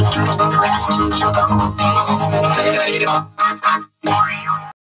プロジェクトを増やしていきようと思って、お二人がいれば、